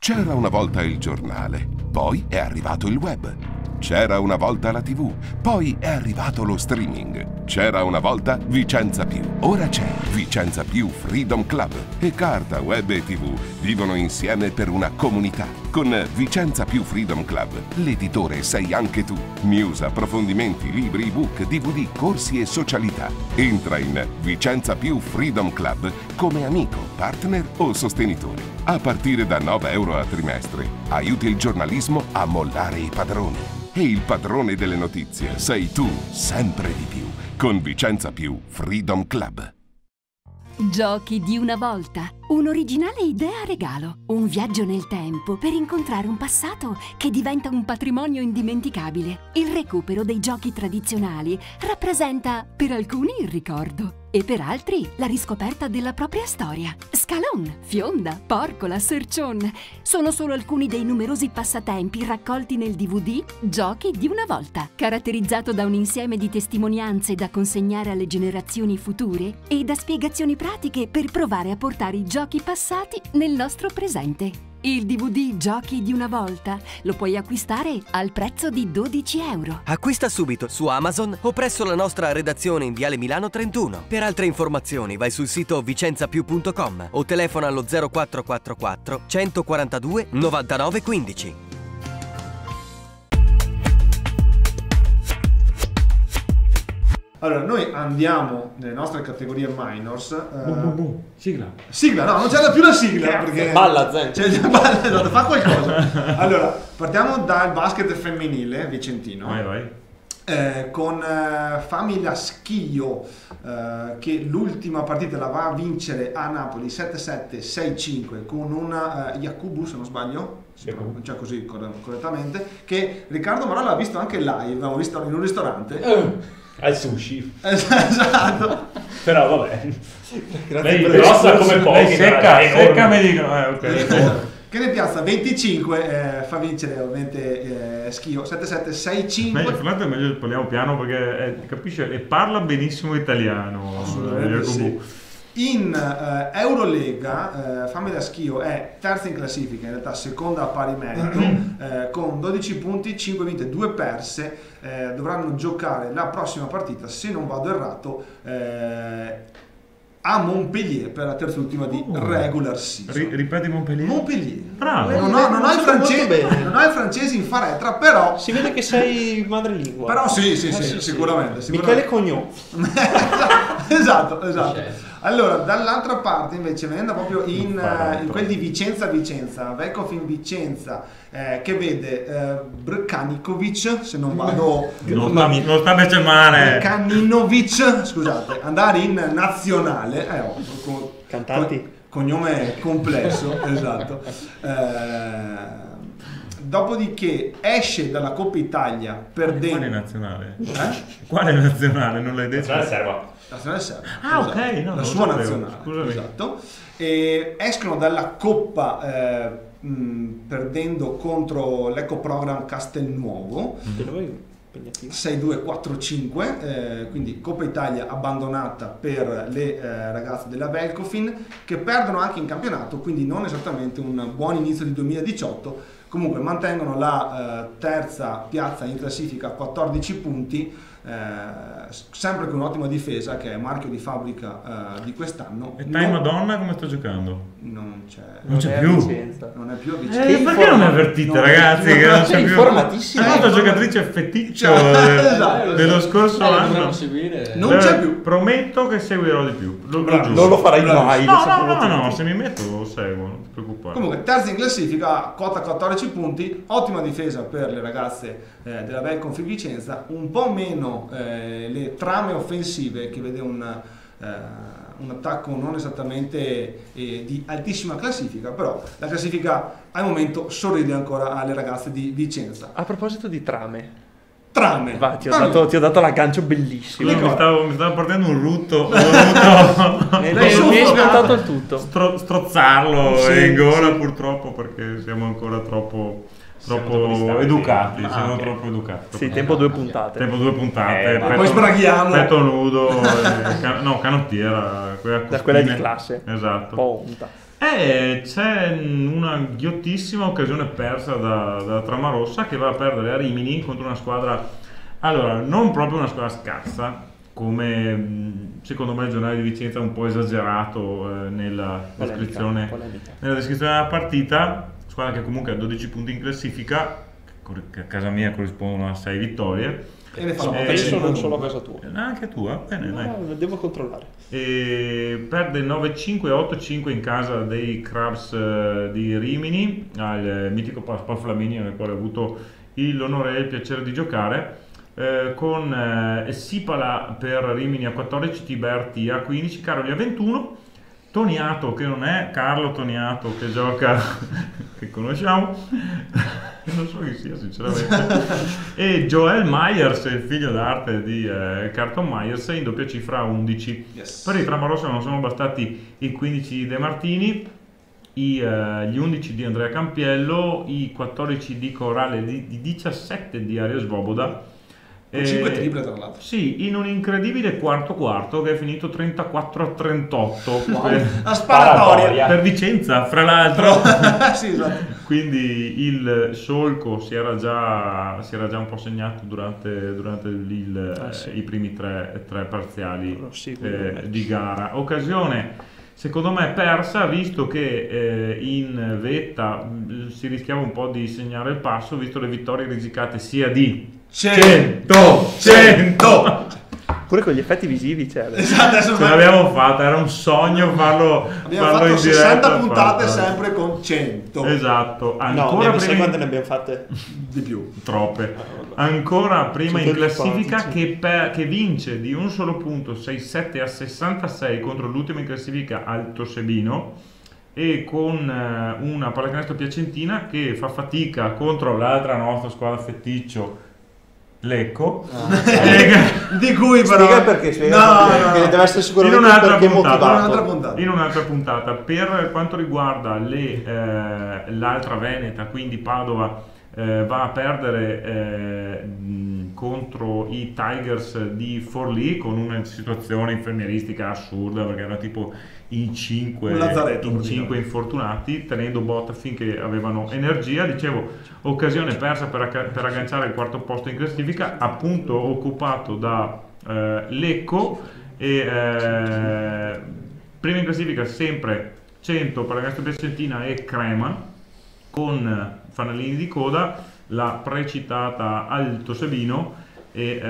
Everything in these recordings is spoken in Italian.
C'era una volta il giornale, poi è arrivato il web. C'era una volta la TV, poi è arrivato lo streaming. C'era una volta Vicenza Più, ora c'è Vicenza Più Freedom Club. E carta, web e TV vivono insieme per una comunità. Con Vicenza Più Freedom Club, l'editore sei anche tu. News, approfondimenti, libri, ebook, DVD, corsi e socialità. Entra in Vicenza Più Freedom Club come amico, partner o sostenitore. A partire da 9 euro a trimestre, aiuti il giornalismo a mollare i padroni. E il padrone delle notizie sei tu, sempre di più, con Vicenza Più Freedom Club. Giochi di una volta. Un'originale idea regalo. Un viaggio nel tempo per incontrare un passato che diventa un patrimonio indimenticabile. Il recupero dei giochi tradizionali rappresenta per alcuni il ricordo e per altri la riscoperta della propria storia. Scalon, Fionda, Porcola, Sercion sono solo alcuni dei numerosi passatempi raccolti nel DVD Giochi di una volta, caratterizzato da un insieme di testimonianze da consegnare alle generazioni future e da spiegazioni pratiche per provare a portare i giochi passati nel nostro presente. Il DVD Giochi di una volta lo puoi acquistare al prezzo di 12 euro. Acquista subito su Amazon o presso la nostra redazione in Viale Milano 31. Per altre informazioni vai sul sito vicenzapiù.com o telefona allo 0444 142 99 15. Allora, noi andiamo nelle nostre categorie minors. Sigla. Sigla, no, non c'è più la sigla perché. Balla, Zen. Esatto, fa qualcosa. Allora, partiamo dal basket femminile vicentino. Vai. Con Famiglia Schio che l'ultima partita la va a vincere a Napoli 7-7, 6-5 con una Yakubu, se non sbaglio, cioè così correttamente, che Riccardo Marolla ha visto anche live, abbiamo visto in un ristorante. Al sushi. Esatto. Però vabbè. Lei grossa come pochi. Secca mi dicono. Ok. Che ne piazza 25 fa vincere ovviamente Schio 7-7, 6-5. Meglio, meglio parliamo piano perché capisce e parla benissimo italiano. Sì. In Eurolega Famiglia Schio è terza in classifica, in realtà seconda a pari merito, con 12 punti, 5 vinte, 2 perse. Dovranno giocare la prossima partita, se non vado errato, a Montpellier per la terz'ultima di regular season. Ripeti Montpellier? Montpellier. Bravo. Non ho il francese in faretra, però si vede che sei madrelingua. Però sì, sicuramente. Michele Cognò. Esatto. Allora, dall'altra parte invece, venendo proprio in quel di Vicenza, Velkofin Vicenza, che vede Brkanikovic, se non vado... non sta invece male. Brkaninovic, scusate, andare in nazionale. Cantanti. Cognome complesso, esatto. Dopodiché esce dalla Coppa Italia perdendo... Quale nazionale? Quale nazionale? Non l'hai detto? Nazionale serba. Ah, ok, no, la sua sapevo. nazionale. Scusami. Esatto. E escono dalla Coppa perdendo contro l'Ecoprogram Castelnuovo. 6-2-4-5, quindi Coppa Italia abbandonata per le ragazze della Velkofin, che perdono anche in campionato, quindi non esattamente un buon inizio di 2018. Comunque mantengono la terza piazza in classifica a 14 punti, sempre con un'ottima difesa che è marchio di fabbrica di quest'anno. E Madonna come sta giocando? Non c'è più. Non è più a Vicenza. Perché non avvertite ragazzi che non c'è più? Informatissimo. È una giocatrice feticcio dello scorso anno. Non c'è più. Prometto che seguirò di più. Lo giuro. Non lo farai mai. No, se mi metto lo seguo, non ti preoccupare. Comunque terza in classifica, quota 14 punti, ottima difesa per le ragazze della Velkofin Vicenza, un po' meno le trame offensive, che vede un attacco non esattamente di altissima classifica, però la classifica al momento sorride ancora alle ragazze di Vicenza. A proposito di trame, Va, ti ho dato l'aggancio bellissimo. Mi stavo portando un rutto. Mi hai smontato il tutto. Strozzarlo in gola purtroppo, perché siamo ancora troppo educati. Siamo troppo educati. Sì, tempo 2 puntate. Poi sbraghiamo. Petto nudo, canottiera. Da quella di classe. Esatto. Ponta. C'è una ghiottissima occasione persa da Tramarossa, che va a perdere a Rimini contro una squadra, allora, non proprio una squadra scarsa, come secondo me il giornale di Vicenza ha un po' esagerato nella descrizione della partita. Squadra che comunque ha 12 punti in classifica, che a casa mia corrispondono a 6 vittorie. E ne fa penso non solo a casa tua. Anche tua? Bene, dai. Devo controllare. E perde 9-5 e 8-5 in casa dei Crabs di Rimini, al mitico Pasquale Flaminio, nel quale ho avuto l'onore e il piacere di giocare. Con Sipala per Rimini a 14, Tiberti a 15, Caroli a 21, Toniato, che non è Carlo Toniato che gioca, che conosciamo, non so chi sia sinceramente, e Joel Myers, il figlio d'arte di Carton Myers, in doppia cifra 11. Yes. Per i Tramarossa non sono bastati i 15 di De Martini, gli 11 di Andrea Campiello, i 14 di Corale, di 17 di Aria Svoboda. 5 triple tra l'altro. Sì, in un incredibile quarto che è finito 34-38. La sparatoria per Vicenza, fra l'altro. Sì, esatto. Quindi il solco si era già un po' segnato durante i primi tre parziali di gara. Occasione secondo me persa, visto che in vetta si rischiava un po' di segnare il passo, visto le vittorie risicate sia di 100. Pure con gli effetti visivi c'era. Esatto, ce l'abbiamo fatta, era un sogno farlo fatto in 60 puntate sempre con 100. Esatto. Ancora prima quante ne abbiamo fatte? Di più. Troppe. Ancora prima in classifica che vince di un solo punto 6-7 a 66 contro l'ultimo in classifica Alto Sebino, e con una pallacanestro piacentina che fa fatica contro l'altra nostra squadra feticcio Lecco, di cui però spiega perché deve essere sicuramente in un'altra puntata. Per quanto riguarda l'altra veneta, quindi Padova, va a perdere contro i Tigers di Forlì con una situazione infermieristica assurda, perché era tipo in 5 infortunati, tenendo botta finché avevano energia. Dicevo, occasione persa per agganciare il quarto posto in classifica, appunto occupato da Lecco, e prima in classifica sempre 100 Pallacanestro Piacentina e Crema, con fanalini di coda la precitata Alto Sebino e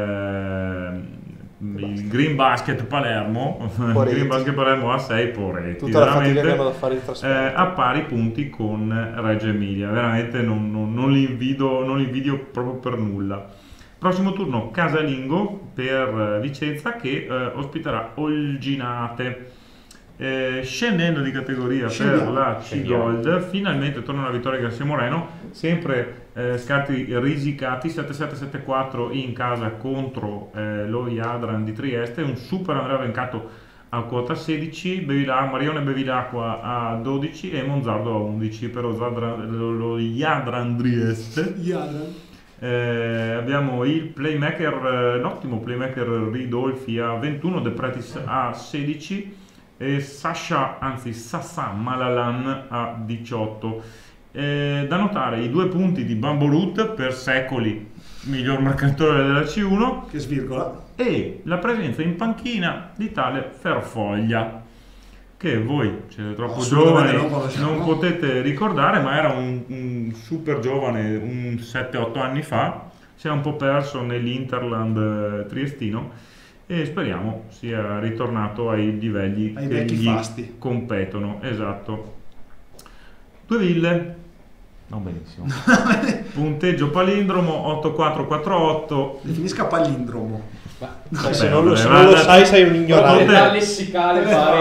il Green Basket Palermo. Il Green Basket Palermo a 6 Poretti, tutta la fatica che hanno da fare il trasferimento, a pari punti con Reggio Emilia. Veramente non li invidio proprio per nulla. Prossimo turno casalingo per Vicenza, che ospiterà Olginate. Scendendo di categoria per la C-Gold, finalmente torna la vittoria di Garcia Moreno, sempre scarti risicati, 7-7-7-4 in casa contro lo Jadran di Trieste, un super Andrea Vencato a quota 16, Marione Bevilacqua a 12 e Monzardo a 11 per lo Jadran Trieste. Abbiamo il playmaker, l'ottimo playmaker Ridolfi a 21, De Pretis a 16 e Sassa Malalan a 18. Da notare i 2 punti di Bamborut, per secoli miglior marcatore della C1, che svirgola, e la presenza in panchina di tale Ferfoglia, che voi siete troppo giovani, non potete ricordare, ma era un super giovane un 7-8 anni fa, si è un po' perso nell'Interland triestino e speriamo sia ritornato ai livelli che gli competono. Esatto. Due ville, non benissimo. Punteggio palindromo 8-4-4-8. Definisca palindromo. Se non lo sai, sei un ignorante. Lessicale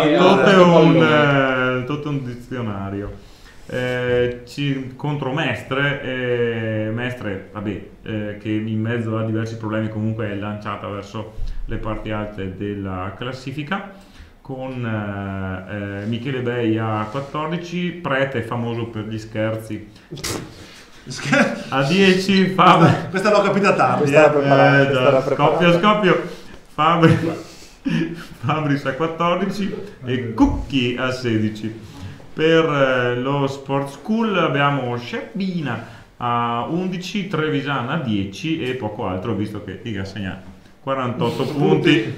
tutto un dizionario. Contro Mestre, che in mezzo a diversi problemi comunque è lanciata verso le parti alte della classifica, con Michele Bei a 14, Prete famoso per gli scherzi a 10, questa l'ho capita tardi, scoppio Fabris a 14 e Cucchi a 16. Per lo Sport School abbiamo Scerbina a 11, Trevisan a 10 e poco altro, visto che Iga segna 48 punti.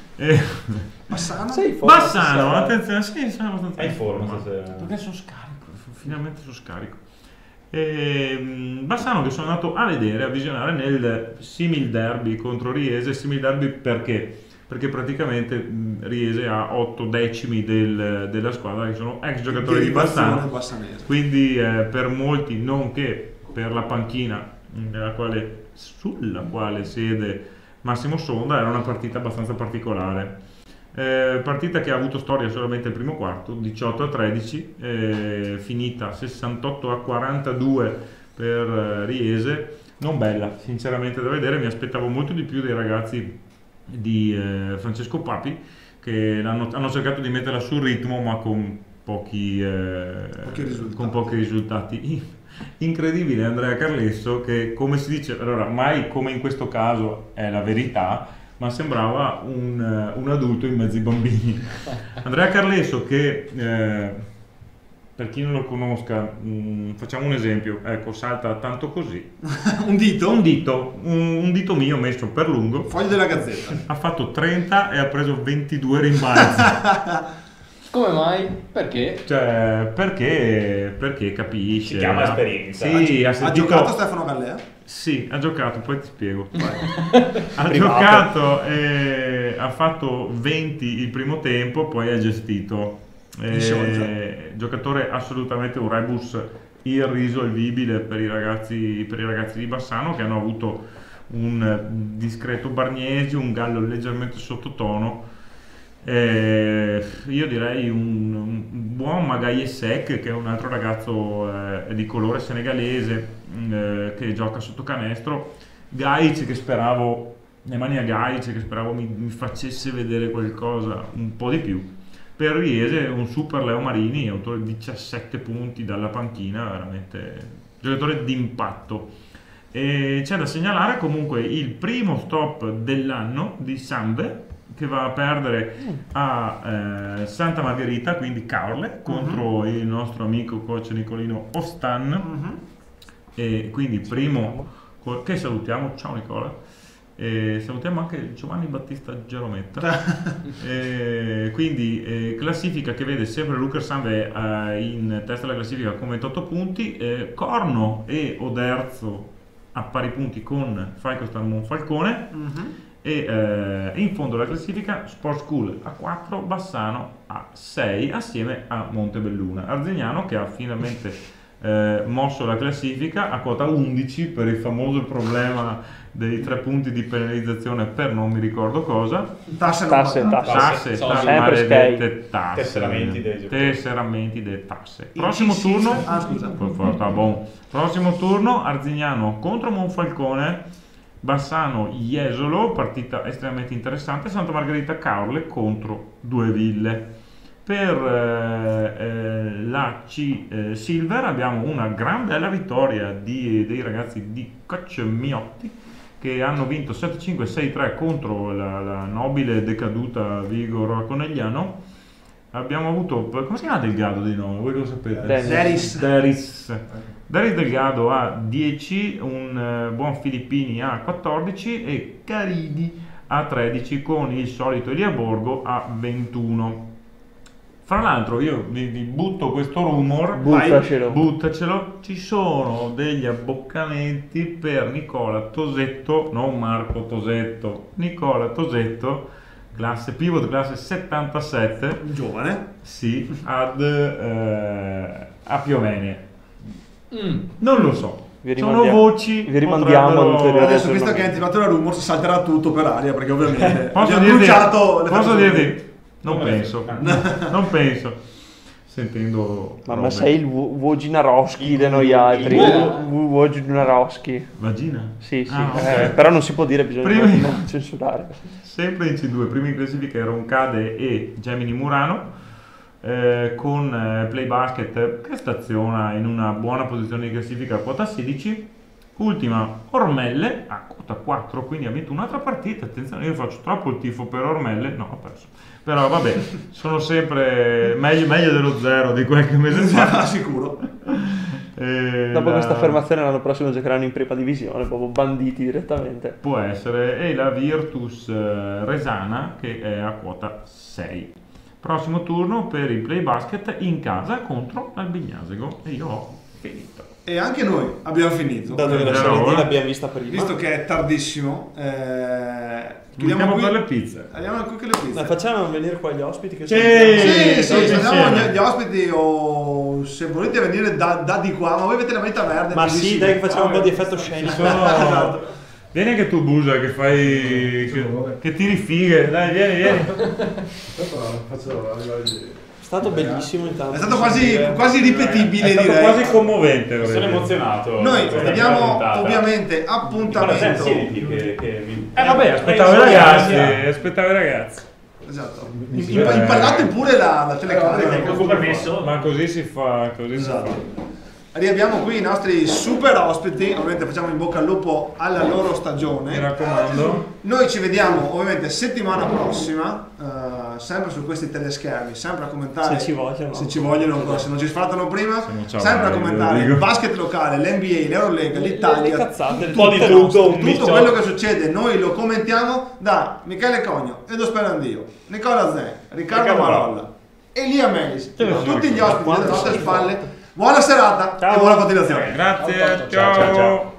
Bassano, attenzione, sì, sono abbastanza in forma. Perché sono scarico, finalmente sono scarico. Bassano che sono andato a vedere, a visionare nel Simil Derby contro Riese. Simil Derby perché? Perché praticamente Riese ha 8 decimi della squadra che sono ex giocatori di Bassano, quindi per molti, nonché per la panchina sulla quale siede Massimo Sonda, era una partita abbastanza particolare. Partita che ha avuto storia solamente il primo quarto, 18-13, finita 68-42 per Riese. Non bella, sinceramente, da vedere. Mi aspettavo molto di più dei ragazzi di Francesco Papi, che hanno cercato di metterla sul ritmo, ma con pochi risultati. Incredibile Andrea Carlesso, che, come si dice, allora mai come in questo caso è la verità, ma sembrava un adulto in mezzo ai bambini. Andrea Carlesso che, per chi non lo conosca, facciamo un esempio, ecco, salta tanto così. Un dito mio messo per lungo. Foglio della Gazzetta. Ha fatto 30 e ha preso 22 rimbalzi. Come mai? Perché? Cioè, perché capisce. Si chiama esperienza. Sì, ha giocato Stefano Gallea? Sì, ha giocato, poi ti spiego. Ha giocato e ha fatto 20 il primo tempo, poi ha gestito. Giocatore assolutamente un rebus irrisolvibile per i ragazzi di Bassano, che hanno avuto un discreto Bargnesi, un Gallo leggermente sottotono. Io direi un buon Magaye Seck, che è un altro ragazzo di colore senegalese, che gioca sotto canestro. Gajic, che speravo, Nemanja Gajic, che speravo mi facesse vedere qualcosa un po' di più. Per Riese un super Leo Marini, autore di 17 punti dalla panchina, veramente giocatore d'impatto. E c'è da segnalare comunque il primo stop dell'anno di Sambe, che va a perdere a Santa Margherita, quindi Caorle, contro il nostro amico coach Nicolino Ostan. E quindi primo, che salutiamo, ciao Nicola. E salutiamo anche Giovanni Battista Gerometta. Quindi classifica che vede sempre Luca Sambe in testa alla classifica con 28 punti, Corno e Oderzo a pari punti con Falcostan Monfalcone. E in fondo alla classifica Sport School a 4, Bassano a 6 assieme a Montebelluna. Arzignano, che ha finalmente mosso la classifica a quota 11 per il famoso problema dei 3 punti di penalizzazione per non mi ricordo cosa. Tasse, maledette tasse. Tesseramenti delle tasse. Prossimo turno Arzignano contro Monfalcone, Bassano Jesolo, partita estremamente interessante. Santa Margherita Caorle contro Due Ville. Per la C Silver abbiamo una gran bella vittoria dei ragazzi di Coach Miotti, che hanno vinto 7-5-6-3 contro la nobile decaduta Vigor Conegliano. Abbiamo avuto, come si chiama Delgado di nome? Voi lo sapete? Deris Delgado a 10, un buon Filippini a 14 e Caridi a 13 con il solito Elia Borgo a 21. Fra l'altro io vi butto questo rumor, buttacelo, ci sono degli abboccamenti per Nicola Tosetto, non Marco Tosetto, Nicola Tosetto, pivot classe 77, giovane, sì, a Piovene. Non lo so. Sono voci. Vi rimandiamo adesso, visto che hai attivato la rumor, salterà tutto per aria, perché ovviamente posso dirti, non penso. Sentendo ma sei il Wojnarowski di noi altri. Wojnarowski. Vagina? Sì. Okay. Però non si può dire, bisogna censurare. Sempre in C2, primi in classifica Roncade e Gemini Murano, con Play Basket che staziona in una buona posizione di classifica a quota 16. Ultima Ormelle a quota 4, quindi ha vinto un'altra partita. Attenzione, io faccio troppo il tifo per Ormelle, no, ho perso. Però vabbè, sono sempre meglio dello 0 di qualche mese fa. Sicuro. Dopo questa affermazione l'anno prossimo giocheranno in prima divisione, proprio banditi direttamente. Può essere. E la Virtus Resana che è a quota 6. Prossimo turno per il Play Basket in casa contro l'Albignasego e io ho finito. E anche noi abbiamo finito. Dato che la Serie D l'abbiamo vista prima. Visto che è tardissimo, Andiamo per le pizze. Andiamo qui con le pizze. Facciamo venire qua gli ospiti che Sì, andiamo gli ospiti, o se volete venire da di qua, ma voi avete la vita verde. Ma sì, dai che facciamo un po' di effetto scenico. Esatto. Vieni anche tu, Busa, che fai che tiri fighe. Dai, vieni. È stato bellissimo intanto. È stato quasi ripetibile, è stato quasi commovente. Sono emozionato. Noi abbiamo ovviamente appuntamento. Vabbè, aspettavo i ragazzi. Esatto. Impallate pure la telecamera. Ma così si fa, Esatto. Riabbiamo qui i nostri super ospiti, ovviamente facciamo in bocca al lupo alla loro stagione. Mi raccomando. Noi ci vediamo ovviamente settimana prossima, sempre su questi teleschermi, sempre a commentare. Se ci vogliono ancora, se non ci sfrattano prima, sempre a commentare il basket locale, l'NBA, l'Eurolega, l'Italia, un po' di tutto quello che succede, noi lo commentiamo da Michele Cogno, Edo Sperandio, Nicola Zen, Riccardo Marolla, Elia Melis, tutti gli ospiti delle nostre spalle. Buona serata e buona continuazione. Grazie, ciao.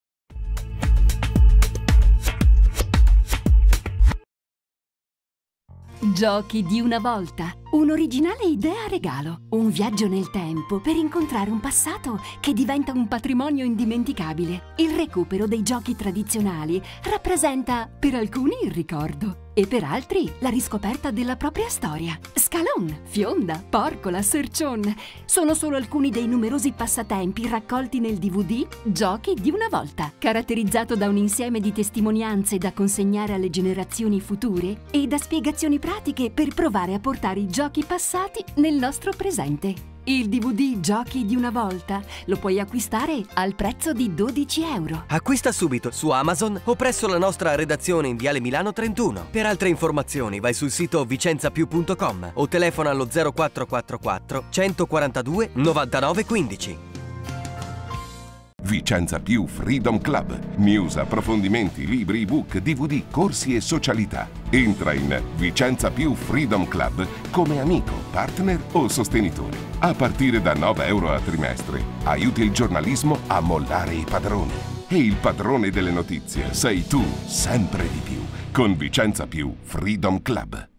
Giochi di una volta. Un'originale idea regalo. Un viaggio nel tempo per incontrare un passato che diventa un patrimonio indimenticabile. Il recupero dei giochi tradizionali rappresenta per alcuni il ricordo e per altri la riscoperta della propria storia. Scalon, Fionda, Porcola, Sercion sono solo alcuni dei numerosi passatempi raccolti nel DVD Giochi di una volta, caratterizzato da un insieme di testimonianze da consegnare alle generazioni future e da spiegazioni pratiche per provare a portare i giochi passati nel nostro presente. Il DVD Giochi di una volta lo puoi acquistare al prezzo di €12. Acquista subito su Amazon o presso la nostra redazione in Viale Milano 31. Per altre informazioni vai sul sito vicenzapiù.com o telefona allo 0444 142 99 15. Vicenza Più Freedom Club. News, approfondimenti, libri, ebook, DVD, corsi e socialità. Entra in Vicenza Più Freedom Club come amico, partner o sostenitore. A partire da €9 a trimestre, aiuti il giornalismo a mollare i padroni. E il padrone delle notizie sei tu, sempre di più, con Vicenza Più Freedom Club.